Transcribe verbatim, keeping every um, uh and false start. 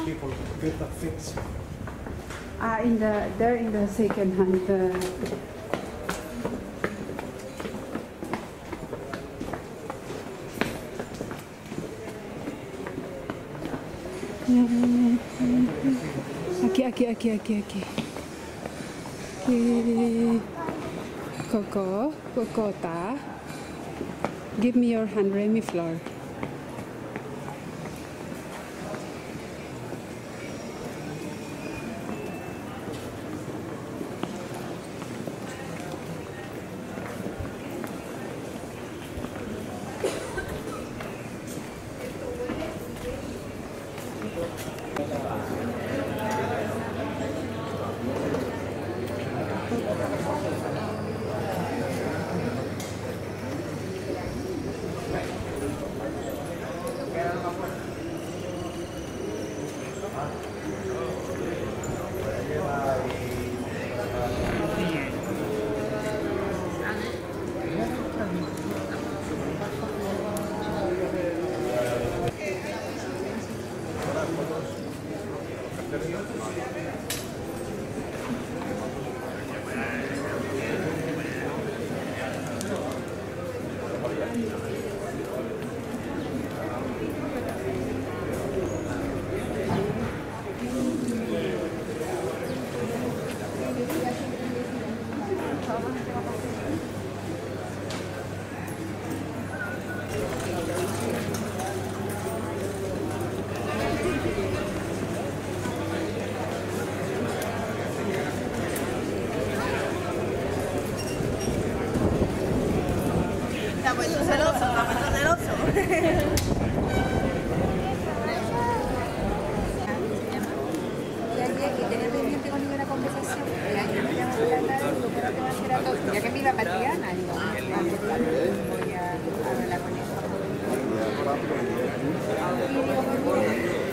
people get that fix. Ah, in the there in the second hand. Uh, Aquí, aquí, aquí, aquí, aquí. Aquí. Coco, Cocota. Give me your hand, Remy floor. Ya que me iba para Triana, digo, voy a hablar con ella.